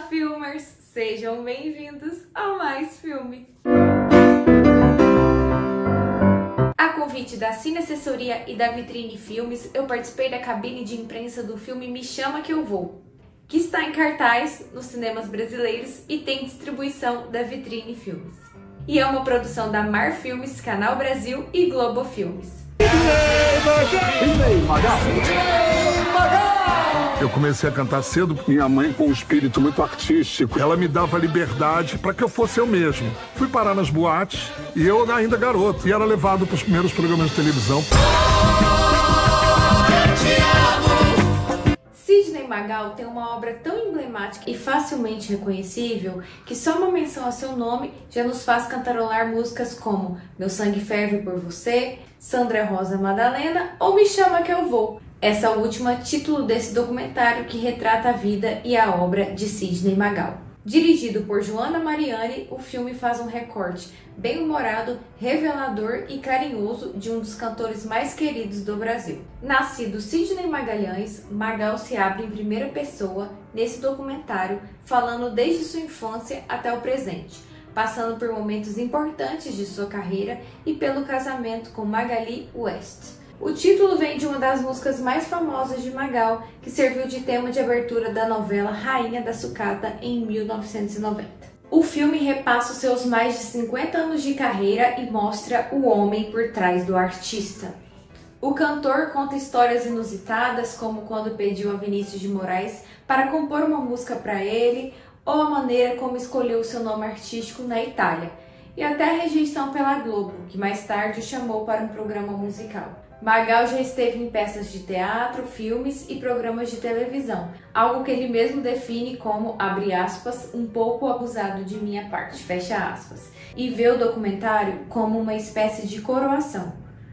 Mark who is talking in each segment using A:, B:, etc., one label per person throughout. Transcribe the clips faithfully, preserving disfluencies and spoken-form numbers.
A: filmers! Sejam bem-vindos ao Mais Filme! A convite da Cine Assessoria e da Vitrine Filmes, eu participei da cabine de imprensa do filme Me Chama Que Eu Vou, que está em cartaz nos cinemas brasileiros e tem distribuição da Vitrine Filmes. E é uma produção da Mar Filmes, Canal Brasil e Globo Filmes.
B: Eu comecei a cantar cedo. Minha mãe, com um espírito muito artístico, ela me dava liberdade para que eu fosse eu mesmo. Fui parar nas boates e eu ainda garoto, e era levado para os primeiros programas de televisão.
A: Sidney Magal tem uma obra tão emblemática e facilmente reconhecível que só uma menção a seu nome já nos faz cantarolar músicas como Meu Sangue Ferve por Você, Sandra Rosa Madalena ou Me Chama Que Eu Vou. Essa última, título desse documentário que retrata a vida e a obra de Sidney Magal. Dirigido por Joana Mariani, o filme faz um recorte bem-humorado, revelador e carinhoso de um dos cantores mais queridos do Brasil. Nascido Sidney Magalhães, Magal se abre em primeira pessoa nesse documentário, falando desde sua infância até o presente, passando por momentos importantes de sua carreira e pelo casamento com Magali West. O título vem de uma das músicas mais famosas de Magal, que serviu de tema de abertura da novela Rainha da Sucata em mil novecentos e noventa. O filme repassa os seus mais de cinquenta anos de carreira e mostra o homem por trás do artista. O cantor conta histórias inusitadas, como quando pediu a Vinícius de Moraes para compor uma música para ele, ou a maneira como escolheu seu nome artístico na Itália, e até a rejeição pela Globo, que mais tarde o chamou para um programa musical. Magal já esteve em peças de teatro, filmes e programas de televisão, algo que ele mesmo define como, abre aspas, um pouco abusado de minha parte, fecha aspas, e vê o documentário como uma espécie de coroação,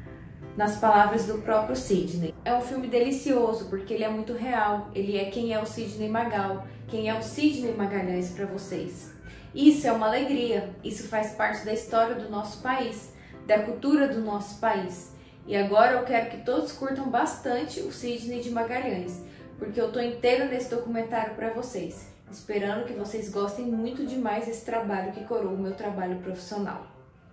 A: nas palavras do próprio Sidney. É um filme delicioso porque ele é muito real, ele é quem é o Sidney Magal, quem é o Sidney Magalhães para vocês. Isso é uma alegria, isso faz parte da história do nosso país, da cultura do nosso país. E agora eu quero que todos curtam bastante o Sidney de Magalhães, porque eu tô inteira nesse documentário para vocês, esperando que vocês gostem muito demais desse trabalho que coroa o meu trabalho profissional.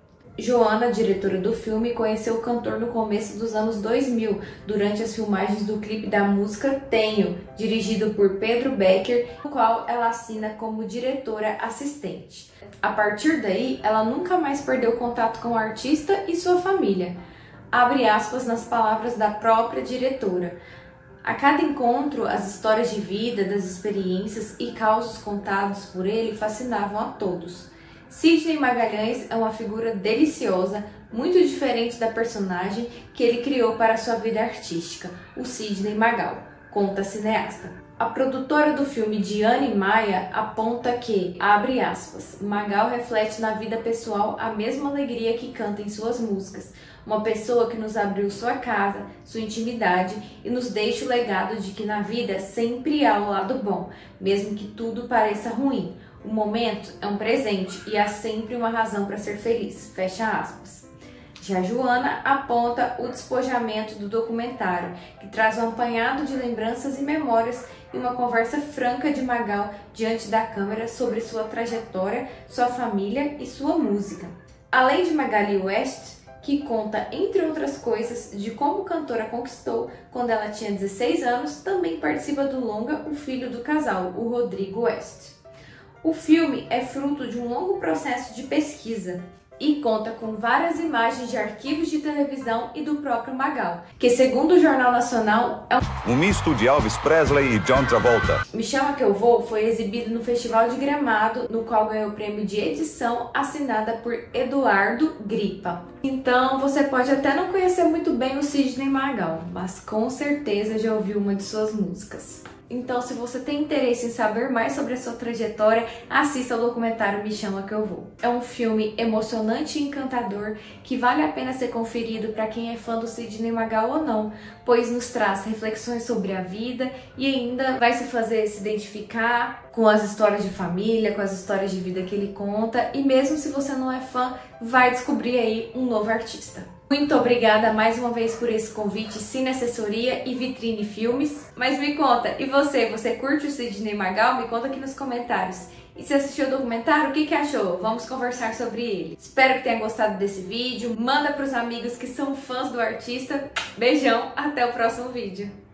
A: Joana, diretora do filme, conheceu o cantor no começo dos anos dois mil, durante as filmagens do clipe da música Tenho, dirigido por Pedro Becker, no qual ela assina como diretora assistente. A partir daí, ela nunca mais perdeu contato com o artista e sua família. Abre aspas nas palavras da própria diretora. A cada encontro, as histórias de vida, das experiências e causos contados por ele fascinavam a todos. Sidney Magalhães é uma figura deliciosa, muito diferente da personagem que ele criou para sua vida artística, o Sidney Magal, conta a cineasta. A produtora do filme, Diane Maia, aponta que, abre aspas, Magal reflete na vida pessoal a mesma alegria que canta em suas músicas, uma pessoa que nos abriu sua casa, sua intimidade e nos deixa o legado de que na vida sempre há o lado bom, mesmo que tudo pareça ruim. O momento é um presente e há sempre uma razão para ser feliz, fecha aspas. Já Joana aponta o despojamento do documentário, que traz um apanhado de lembranças e memórias e uma conversa franca de Magal diante da câmera sobre sua trajetória, sua família e sua música. Além de Magali West, que conta, entre outras coisas, de como a cantora conquistou quando ela tinha dezesseis anos, também participa do longa o filho do casal, o Rodrigo West. O filme é fruto de um longo processo de pesquisa e conta com várias imagens de arquivos de televisão e do próprio Magal, que, segundo o Jornal Nacional, é
C: um misto de Elvis Presley e John Travolta.
A: Me Chama Que Eu Vou foi exibido no Festival de Gramado, no qual ganhou o prêmio de edição assinada por Eduardo Gripa. Então você pode até não conhecer muito bem o Sidney Magal, mas com certeza já ouviu uma de suas músicas. Então, se você tem interesse em saber mais sobre a sua trajetória, assista ao documentário Me Chama Que Eu Vou. É um filme emocionante e encantador que vale a pena ser conferido para quem é fã do Sidney Magal ou não, pois nos traz reflexões sobre a vida e ainda vai se fazer se identificar com as histórias de família, com as histórias de vida que ele conta, e mesmo se você não é fã, vai descobrir aí um novo artista. Muito obrigada mais uma vez por esse convite, Cine Assessoria e Vitrine Filmes. Mas me conta, e você? Você curte o Sidney Magal? Me conta aqui nos comentários. E se assistiu o documentário, o que, que achou? Vamos conversar sobre ele. Espero que tenha gostado desse vídeo. Manda para os amigos que são fãs do artista. Beijão, até o próximo vídeo.